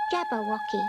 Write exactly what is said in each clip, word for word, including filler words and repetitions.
Jabberwocky.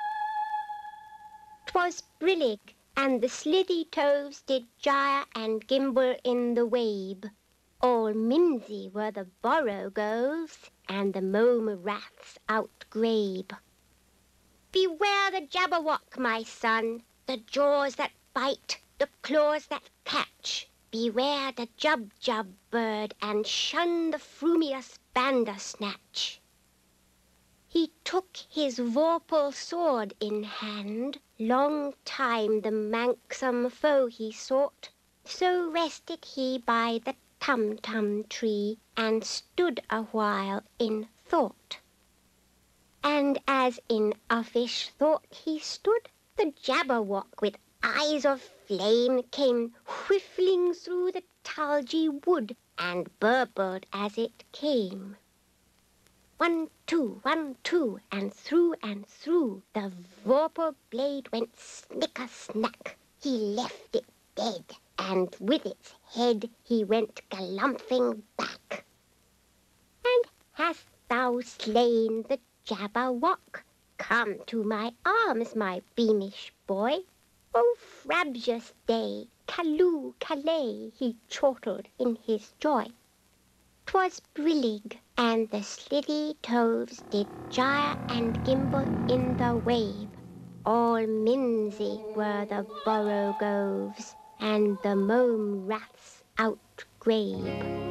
'Twas brillig, and the slithy toves did gyre and gimble in the wabe. All mimsy were the borogoves, and the mome raths outgrabe. Beware the Jabberwock, my son, the jaws that bite, the claws that catch. Beware the Jubjub bird, and shun the frumious Bandersnatch. He took his vorpal sword in hand, long time the manxome foe he sought. So rested he by the Tumtum tree, and stood a while in thought. And as in uffish thought he stood, the Jabberwock with eyes of flame came whiffling through the tulgey wood, and burbled as it came. One, two, one, two, and through and through the vorpal blade went snicker-snack. He left it dead, and with its head he went galumphing back. And hast thou slain the Jabberwock? Come to my arms, my beamish boy. O frabjous day, Callooh, Callay, he chortled in his joy. 'Twas brillig, and the slithy toves did gyre and gimble in the wabe. All mimsy were the borogoves, and the mome raths outgrabe.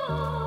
Oh.